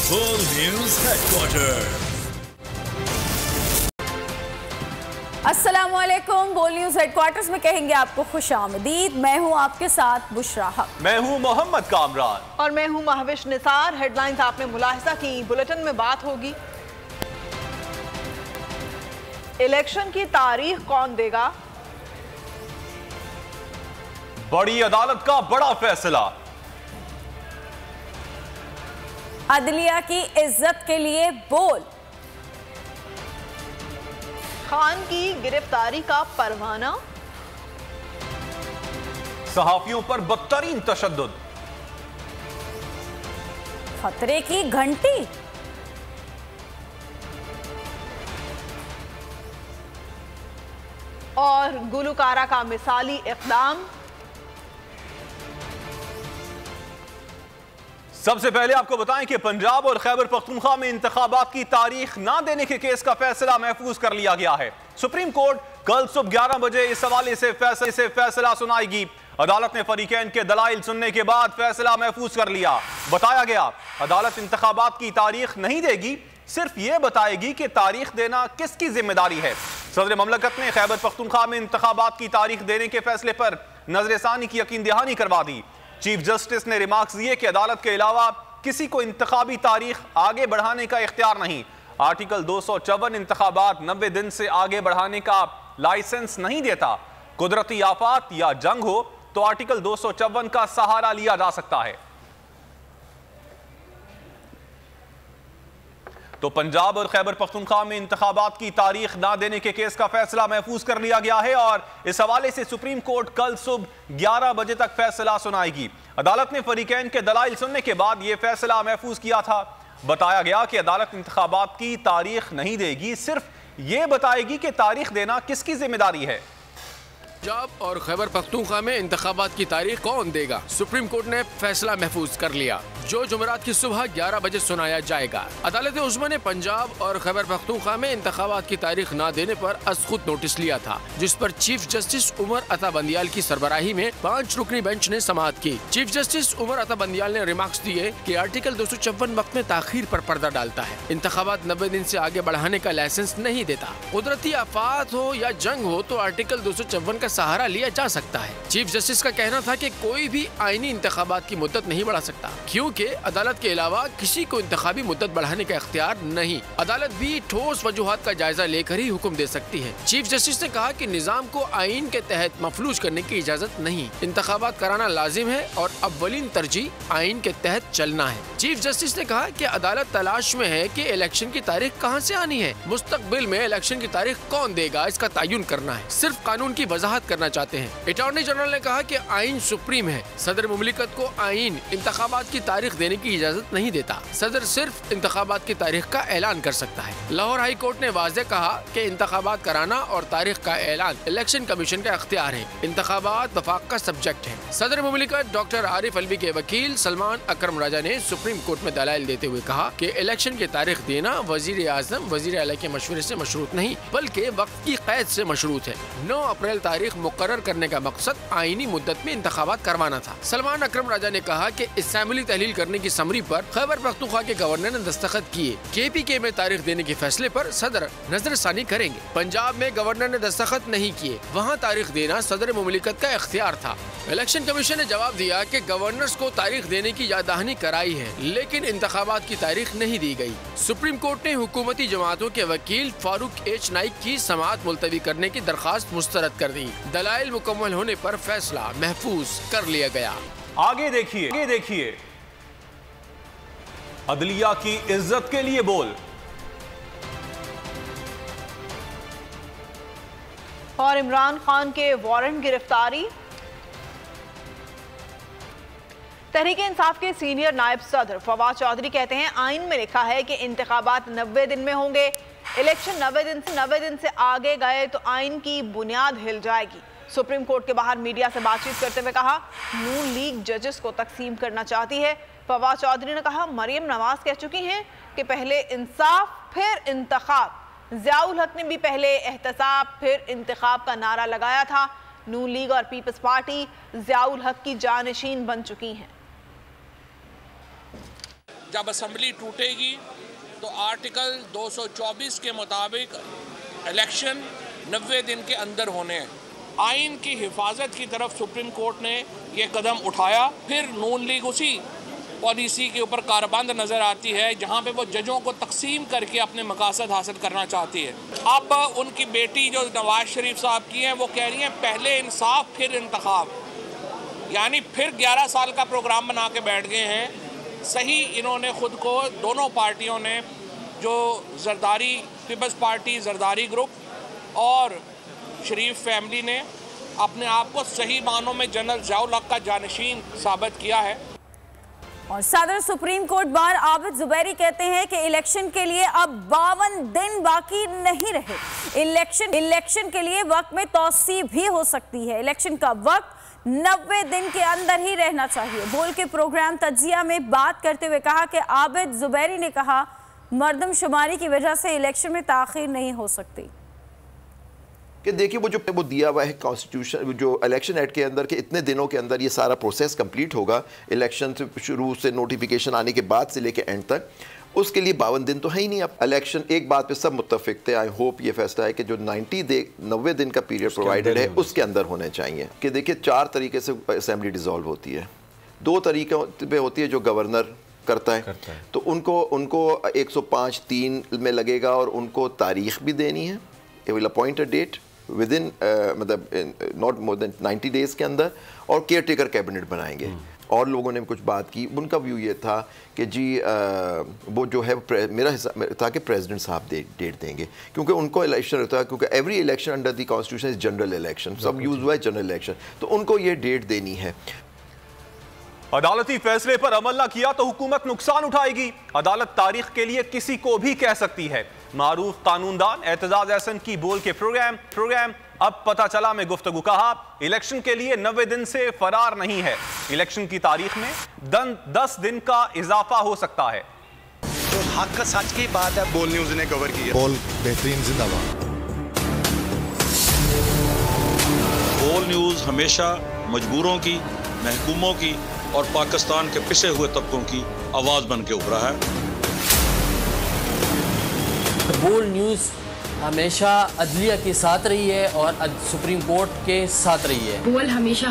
बोल news headquarter. अस्सलामुअलैकुम। बोल न्यूज हेडक्वार्टर्स में कहेंगे आपको खुश आमदीद। मैं हूं आपके साथ बुशरा हक। मैं हूं मोहम्मद कामरान और मैं हूं महविश निसार। हेडलाइंस आपने मुलाहिजा की, बुलेटिन में बात होगी। इलेक्शन की तारीख कौन देगा? बड़ी अदालत का बड़ा फैसला। अदलिया की इज्जत के लिए बोल। खान की गिरफ्तारी का परवाना। सहाफियों पर बदतरीन तशद्दुद। खतरे की घंटी। और गुलकारा का मिसाली इक़दाम। सबसे पहले आपको बताएं कि पंजाब और खैबर पख्तूनख्वा में इंतखाबात की तारीख ना देने के केस का फैसला महफूज कर लिया गया है। सुप्रीम कोर्ट कल सुबह 11 बजे इस हवाले से फैसला सुनाएगी। अदालत ने फरीकैन के दलाइल सुनने के बाद फैसला महफूज कर लिया। बताया गया अदालत इंतखाबात की तारीख नहीं देगी, सिर्फ ये बताएगी कि तारीख देना किसकी जिम्मेदारी है। सदर ममलकत ने खैबर पख्तूनख्वा में इंतखाबात की तारीख देने के फैसले पर नजरसानी की यकीन दहानी करवा दी। चीफ जस्टिस ने रिमार्क्स दिए कि अदालत के अलावा किसी को इंतखाबी तारीख आगे बढ़ाने का इख्तियार नहीं। आर्टिकल 254 इंतखाबात 90 दिन से आगे बढ़ाने का लाइसेंस नहीं देता। कुदरती आफात या जंग हो तो आर्टिकल 254 का सहारा लिया जा सकता है। तो पंजाब और खैबर पख्तूनख्वा में इंतखाबात की तारीख ना देने के केस का फैसला महफूज कर लिया गया है और इस हवाले से सुप्रीम कोर्ट कल सुबह 11 बजे तक फैसला सुनाएगी। अदालत ने फरीकैन के दलाइल सुनने के बाद यह फैसला महफूज किया था। बताया गया कि अदालत इंतखाबात की तारीख नहीं देगी, सिर्फ यह बताएगी कि तारीख देना किसकी जिम्मेदारी है। पंजाब और खैबर पख्तूनख्वा में इंतखाबात की तारीख कौन देगा? सुप्रीम कोर्ट ने फैसला महफूज कर लिया, जो जुमेरात की सुबह 11 बजे सुनाया जाएगा। अदालत उज़्मा ने पंजाब और खैबर पख्तूनख्वा में इंतखाबात की तारीख न देने पर अज़खुद नोटिस लिया था, जिस पर चीफ जस्टिस उमर अता बंदियाल की सरबराही में 5 रुकनी बेंच ने समाअत की। चीफ जस्टिस उमर अता बंदियाल ने रिमार्क्स दिए कि आर्टिकल 254 वक्त में ताखीर पर पर्दा डालता है। इंतखाबात 90 दिन से आगे बढ़ाने का लाइसेंस नहीं देता। कुदरती आफात हो या जंग हो तो आर्टिकल 254 का सहारा लिया जा सकता है। चीफ जस्टिस का कहना था कि कोई भी आईनी इंतखाबात की मुद्दत नहीं बढ़ा सकता, क्योंकि अदालत के अलावा किसी को इंतखाबी मुद्दत बढ़ाने का इख्तियार नहीं। अदालत भी ठोस वजूहात का जायजा लेकर ही हुक्म दे सकती है। चीफ जस्टिस ने कहा कि निजाम को आईन के तहत मफलूज करने की इजाजत नहीं। इंतखाबात कराना लाजिम है और अव्वलीन तरजीह आईन के तहत चलना है। चीफ जस्टिस ने कहा कि अदालत तलाश में है कि इलेक्शन की तारीख कहाँ से आनी है। मुस्तकबिल में इलेक्शन की तारीख कौन देगा, इसका तयन करना है, सिर्फ कानून की वजाहत करना चाहते हैं। अटॉर्नी जनरल ने कहा कि आईन सुप्रीम है। सदर मुमलिकत को आईन इंतखाबात की तारीख देने की इजाजत नहीं देता। सदर सिर्फ इंतखाबात की तारीख का ऐलान कर सकता है। लाहौर हाई कोर्ट ने वाज़ेह कहा कि इंतखाबात कराना और तारीख का ऐलान इलेक्शन कमीशन का इख्तियार है। इंतखाबात वफाक का सब्जेक्ट है। सदर मुमलिकत डॉक्टर आरिफ अलवी के वकील सलमान अकरम राजा ने सुप्रीम कोर्ट में दलाइल देते हुए कहा कि इलेक्शन की तारीख देना वजीर आजम वजीर आला के मशवरे से मशरूत नहीं, बल्कि वक्त की कैद से मशरूत है। 9 अप्रैल तारीख मुकर्रर करने का मकसद आईनी मुद्दत में इंतखाबात करवाना था। सलमान अकरम राजा ने कहा कि असेंबली तहलील करने की समरी पर खैबर पख्तूनख्वा के गवर्नर ने दस्तखत किए। KPK में तारीख देने के फैसले पर सदर नजरसानी करेंगे। पंजाब में गवर्नर ने दस्तखत नहीं किए, वहाँ तारीख देना सदर मुमलिकत का इख्तियार था। इलेक्शन कमीशन ने जवाब दिया कि गवर्नर्स को तारीख देने की याददहानी कराई है, लेकिन इंतखाबात की तारीख नहीं दी गई। सुप्रीम कोर्ट ने हुकूमती जमातों के वकील फारूक H नाइक की समाअत मुलतवी करने की दरखास्त मुस्तरद कर दी। दलाइल मुकम्मल होने पर फैसला महफूज कर लिया गया। आगे देखिए अदलिया की इज्जत के लिए बोल। और इमरान खान के वारंट गिरफ्तारी। तहरीक इंसाफ के सीनियर नायब सदर फवाद चौधरी कहते हैं आइन में लिखा है कि इंतखाबात 90 दिन में होंगे। इलेक्शन 90 दिन से आगे गए तो आइन की बुनियाद हिल जाएगी। सुप्रीम कोर्ट के बाहर मीडिया से बातचीत करते हुए कहा नून लीग जजेस को तकसीम करना चाहती है। फवाद चौधरी ने कहा मरियम नवाज कह चुकी हैं कि पहले इंसाफ फिर इंतखाब। ज़ियाउल हक ने भी पहले एहतसाब फिर इंतखाब का नारा लगाया था। नून लीग और पीपल्स पार्टी ज़ियाउल हक की जानशीन बन चुकी हैं। जब असम्बली टूटेगी तो आर्टिकल 224 के मुताबिक इलेक्शन 90 दिन के अंदर होने हैं। आइन की हिफाजत की तरफ सुप्रीम कोर्ट ने ये कदम उठाया। फिर नून लीग उसी पॉलिसी के ऊपर कारबंद नज़र आती है जहाँ पे वो जजों को तकसीम करके अपने मकासद हासिल करना चाहती है। अब उनकी बेटी जो नवाज शरीफ साहब की हैं वो कह रही हैं पहले इंसाफ फिर इंतखाब, यानी फिर 11 साल का प्रोग्राम बना के बैठ गए हैं। सही इन्होंने ख़ुद को, दोनों पार्टियों ने, जो Zardari peoples party, Zardari group और शरीफ फैमिली ने अपने आप को सही मानों में जनरल ज़ियाउल हक का जानशीन साबित किया है। और सदर supreme court bar Abid Zuberi कहते हैं कि इलेक्शन के लिए अब 52 दिन बाकी नहीं रहे। इलेक्शन के लिए वक्त में तौसी भी हो सकती है। इलेक्शन का वक्त 90 दिन के अंदर ही रहना चाहिए। बोल के प्रोग्राम तजिया में बात करते हुए कहा कि आबिद जुबैरी ने कहा मर्दमशुमारी की वजह से इलेक्शन में ताखीर नहीं हो सकती। कि देखिए वो दिया हुआ है कॉन्स्टिट्यूशन, जो इलेक्शन एक्ट के अंदर के इतने दिनों के अंदर ये सारा प्रोसेस कंप्लीट होगा। इलेक्शन से शुरू से नोटिफिकेशन आने के बाद से लेके एंड तक, उसके लिए 52 दिन तो है ही नहीं। अब इलेक्शन, एक बात पे सब मुत्तफिक थे, आई होप ये फैसला है कि जो 90 दिन का पीरियड प्रोवाइडेड है उसके अंदर होने चाहिए। कि देखिए 4 तरीके से असेंबली डिसॉल्व होती है। 2 तरीके पे होती है जो गवर्नर करता है, तो उनको 105(3) में लगेगा और उनको तारीख भी देनी है। it will appoint a date within मतलब नॉट मोर देन 90 डेज के अंदर, और केयर टेकर कैबिनेट बनाएंगे। और लोगों ने कुछ बात की, उनका व्यू ये था कि जी वो जो है मेरा हिसाब था कि प्रेसिडेंट साहब डेट देंगे, क्योंकि उनको इलेक्शन रहता है, क्योंकि every election under the constitution is general election, सब यूज हुआ है जनरल इलेक्शन, तो उनको ये डेट देनी है। अदालती फैसले पर अमल न किया तो हुकूमत नुकसान उठाएगी। अदालत तारीख के लिए किसी को भी कह सकती है। मारूफ कानूनदान एतजाज एहसन की बोल के प्रोग्राम अब पता चला में गुफ्तगू। कहा इलेक्शन के लिए 90 दिन से फरार नहीं है। इलेक्शन की तारीख में 10 दिन का इजाफा हो सकता है। तो हक सच की बात है, बोल न्यूज ने कवर की है। बोल बेहतरीन, जिंदाबाद। बोल न्यूज हमेशा मजबूरों की, महकूमों की और पाकिस्तान के पिसे हुए तबकों की आवाज बन के उभरा है। बोल न्यूज़ हमेशा अदलिया के साथ रही है और सुप्रीम कोर्ट के साथ रही है। बोल हमेशा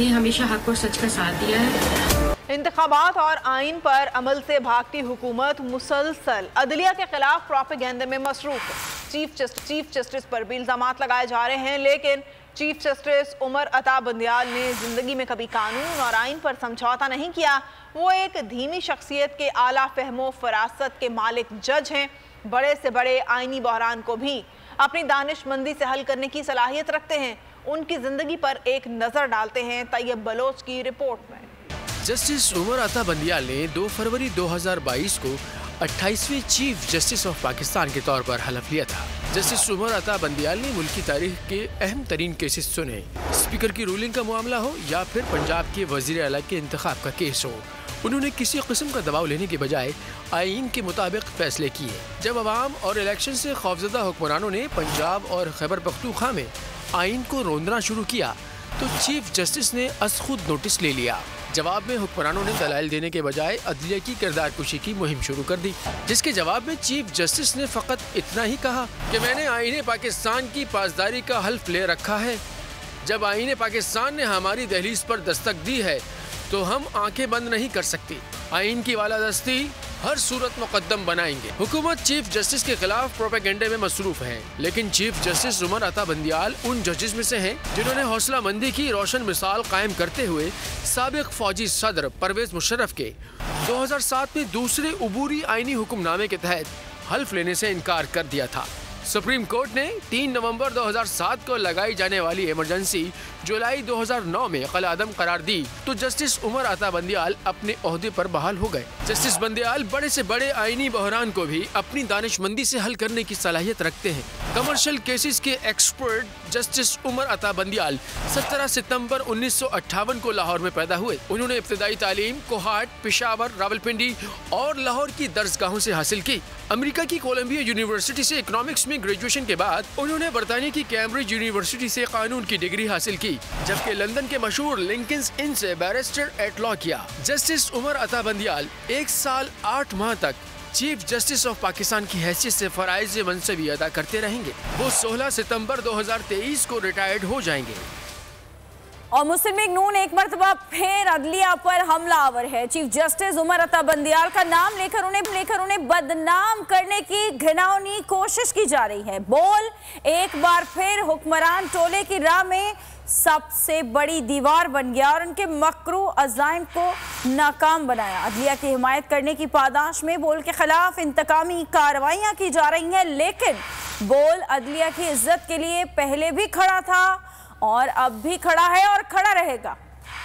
हक और सच का साथ दिया है। इंतखाबात और आइन पर अमल से भागती हुकूमत मुसलसल अदलिया के खिलाफ प्रोपेगेंडे में मसरूफ है। चीफ जस्टिस पर भी इल्जामात लगाए जा रहे हैं, लेकिन चीफ जस्टिस उमर अता बंदियाल ने जिंदगी में कभी कानून और आइन पर समझौता नहीं किया। वो एक धीमी शख्सियत के आला फहमो फरासत के मालिक जज हैं। बड़े से बड़े आइनी बहरान को भी अपनी दानिशमंदी से हल करने की सलाहियत रखते हैं। उनकी जिंदगी पर एक नजर डालते हैं तैयब बलोच की रिपोर्ट में। जस्टिस उमर अता बंदियाल ने 2 फरवरी 2022 को 28वें चीफ जस्टिस ऑफ पाकिस्तान के तौर पर हलफ लिया था। जस्टिस उमर अता बंदियाल ने मुल्की तारीख के अहम तरीन केसेस सुने। स्पीकर की रूलिंग का मामला हो या फिर पंजाब के वजीर आला के इंतखाब का केस हो, उन्होंने किसी किस्म का दबाव लेने के बजाय आईन के मुताबिक फैसले किए। जब अवाम और इलेक्शन से खौफजदा हुक्मरानों ने पंजाब और खैबर पख्तूनख्वा में आइन को रोंदना शुरू किया तो चीफ जस्टिस ने खुद नोटिस ले लिया। जवाब में हुक्मरानों ने दलाइल देने के बजाय अदलिया की किरदार कुशी की मुहिम शुरू कर दी, जिसके जवाब में चीफ जस्टिस ने फ़कत इतना ही कहा कि मैंने आईने पाकिस्तान की पासदारी का हल्फ ले रखा है। जब आईने पाकिस्तान ने हमारी दहलीज पर दस्तक दी है तो हम आंखें बंद नहीं कर सकती। आइन की वालादस्ती हर सूरत मुकद्दम बनाएंगे। हुकूमत चीफ जस्टिस के खिलाफ प्रोपेगेंडे में मसरूफ है, लेकिन चीफ जस्टिस उमर अता बंदियाल उन जजेस में से हैं जिन्होंने हौसला मंदी की रोशन मिसाल कायम करते हुए साबिक फौजी सदर परवेज मुशर्रफ के 2007 में दूसरे उबूरी आइनी हुक्मनामे के तहत हल्फ लेने से इनकार कर दिया था। सुप्रीम कोर्ट ने 3 नवंबर 2007 को लगाई जाने वाली इमरजेंसी जुलाई 2009 में कल-ए-आदम करार दी तो जस्टिस उमर अता बंदियाल अपने ओहदे पर बहाल हो गए। जस्टिस बंदियाल बड़े से बड़े आईनी बहरान को भी अपनी दानिशमंदी से हल करने की सलाहियत रखते हैं। कमर्शियल केसेस के एक्सपर्ट जस्टिस उमर अता बंदियाल 17 सितंबर 1958 को लाहौर में पैदा हुए। उन्होंने इब्तदाई तालीम कोहाट, पेशावर, रावलपिंडी और लाहौर की दर्सगाहों से हासिल की। अमेरिका की कोलंबिया यूनिवर्सिटी से इकोनॉमिक्स में ग्रेजुएशन के बाद उन्होंने बरतानिया की कैम्ब्रिज यूनिवर्सिटी से कानून की डिग्री हासिल की। थी, जबकि लंदन के मशहूर लिंकन्स इन से बैरिस्टर एट लॉ किया। जस्टिस उमर अता बंदियाल 1 साल 8 माह तक चीफ जस्टिस ऑफ पाकिस्तान की हैसियत से फराइज़ मनसबी अदा करते रहेंगे। वो 16 सितंबर 2023 को रिटायर्ड हो जाएंगे। और मुस्लिम लीग नून एक मरतबा फिर अदलिया पर हमलावर है। चीफ जस्टिस उमर अता बंदियाल का नाम लेकर उन्हें बदनाम करने की घिनौनी कोशिश की जा रही है। बोल एक बार फिर हुक्मरान टोले की राह में सबसे बड़ी दीवार बन गया और उनके मकरू अज़ाइम को नाकाम बनाया। अदलिया की हिमायत करने की पादाश में बोल के खिलाफ इंतकामी कार्रवाइयां की जा रही हैं, लेकिन बोल अदलिया की इज्जत के लिए पहले भी खड़ा था और अब भी खड़ा है और खड़ा रहेगा।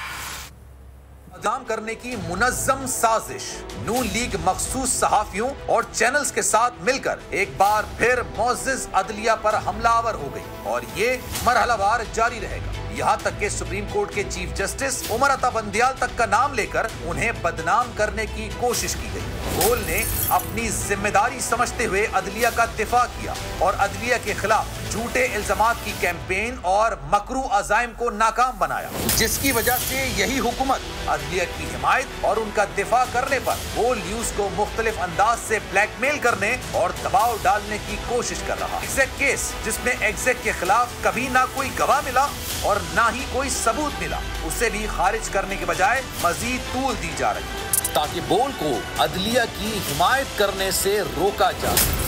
बदनाम करने की मुनज़्ज़म साजिश नून लीग मखसूस सहाफियों और चैनल्स के साथ मिलकर एक बार फिर मुअज़्ज़िज़ अदलिया पर हमलावर हो गई और ये मरहलावार जारी रहेगा, यहाँ तक कि सुप्रीम कोर्ट के चीफ जस्टिस उमर अता बंदियाल तक का नाम लेकर उन्हें बदनाम करने की कोशिश की गई। बोल ने अपनी जिम्मेदारी समझते हुए अदलिया का दिफा किया और अदलिया के खिलाफ झूठे इल्जामात की कैंपेन और मकरू अज़ाइम को नाकाम बनाया, जिसकी वजह से यही हुकूमत अदलिया की हिमायत और उनका दिफा करने पर बोल न्यूज को मुख्तलिफ अंदाज से ब्लैकमेल करने और दबाव डालने की कोशिश कर रहा। एग्जैक केस जिसमें एग्जैक के खिलाफ कभी ना कोई गवाह मिला और ना ही कोई सबूत मिला, उसे भी खारिज करने के बजाय मजीद तूल दी जा रही है ताकि बोल को अदलिया की हिमायत करने से रोका जा सके।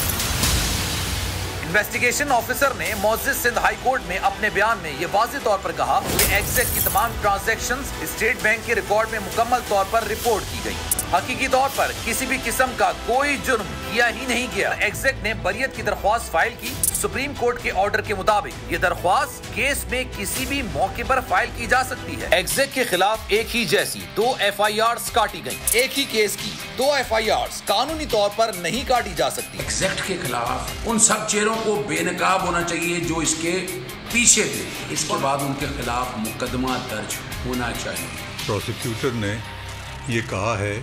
इन्वेस्टिगेशन ऑफिसर ने मुअज़्ज़िज़ सिंध हाई कोर्ट में अपने बयान में ये वाज़ेह तौर पर कहा कि एग्जैक की तमाम ट्रांजैक्शंस स्टेट बैंक के रिकॉर्ड में मुकम्मल तौर पर रिपोर्ट की गई। हकीकी तौर पर किसी भी किस्म का कोई जुर्म किया ही नहीं गया। एग्जैक ने बरियत की दरख्वास्त फाइल की। सुप्रीम कोर्ट के ऑर्डर के मुताबिक ये दरख्वास्त केस में किसी भी मौके पर फाइल की जा सकती है। एग्जैक के खिलाफ एक ही जैसी 2 FIRs काटी गयी। एक ही केस की 2 FIRs कानूनी तौर पर नहीं काटी जा सकती। एग्जैक्ट के खिलाफ उन सब चेहरों को बेनकाब होना चाहिए जो इसके पीछे थे। इसके बाद उनके खिलाफ मुकदमा दर्ज होना चाहिए। प्रोसिक्यूटर ने ये कहा है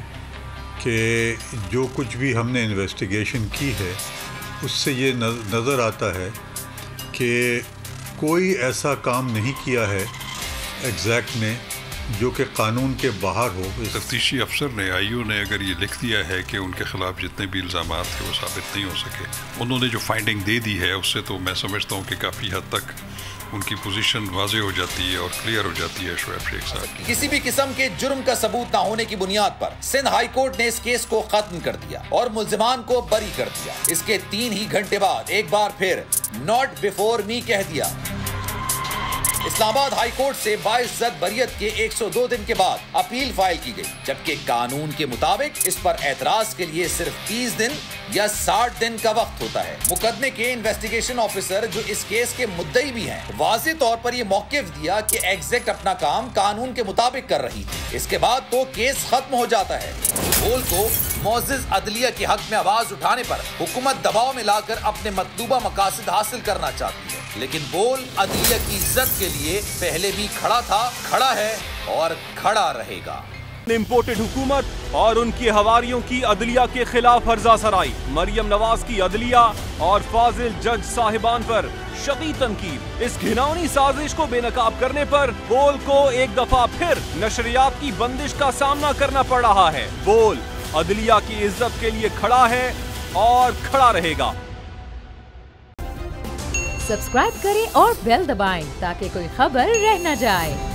कि जो कुछ भी हमने इन्वेस्टिगेशन की है उससे ये नज़र आता है कि कोई ऐसा काम नहीं किया है एग्जैक्ट ने जो कि कानून के बाहर हो। तफ्तीशी अफसर ने IU ने अगर ये लिख दिया है कि उनके खिलाफ जितने भी इल्ज़ामात थे वो साबित नहीं हो सके, उन्होंने जो फाइंडिंग दे दी है उससे तो मैं समझता हूँ कि काफ़ी हद तक उनकी पोजीशन वाज़ेह हो जाती है और क्लियर हो जाती है शोएब शेख साहब। किसी भी किस्म के जुर्म का सबूत न होने की बुनियाद पर सिंध हाई कोर्ट ने इस केस को खत्म कर दिया और मुल्जिमान को बरी कर दिया। इसके 3 ही घंटे बाद एक बार फिर नॉट बिफोर मी कह दिया। इस्लामाबाद हाई कोर्ट से बाइज्जत बरियत के 102 दिन के बाद अपील फाइल की गई, जबकि कानून के मुताबिक इस पर एतराज के लिए सिर्फ 30 दिन या 60 दिन का वक्त होता है। मुकदमे के इन्वेस्टिगेशन ऑफिसर जो इस केस के मुद्दई भी हैं, वाज़ेह तौर पर ये मौक़िफ़ दिया कि एग्जैक्ट अपना काम कानून के मुताबिक कर रही थी। इसके बाद तो केस खत्म हो जाता है। बोल को मुअज़्ज़िज़ अदलिया के हक में आवाज उठाने पर हुकूमत दबाव में लाकर अपने मतलूबा मकासद हासिल करना चाहती है, लेकिन बोल अदलिया की इज्जत के लिए पहले भी खड़ा था, खड़ा है और खड़ा रहेगा। इम्पोर्टेड हुकूमत और उनकी हवारियों की अदलिया के खिलाफ हर्जा सराई। मरियम नवाज की अदलिया और फाजिल जज साहिबान पर शदीद तनकीद। इस घिनौनी साजिश को बेनकाब करने पर बोल को एक दफा फिर नशरियात की बंदिश का सामना करना पड़ रहा है। बोल अदलिया की इज्जत के लिए खड़ा है और खड़ा रहेगा। सब्सक्राइब करें और बेल दबाएं ताकि कोई खबर रह न जाए।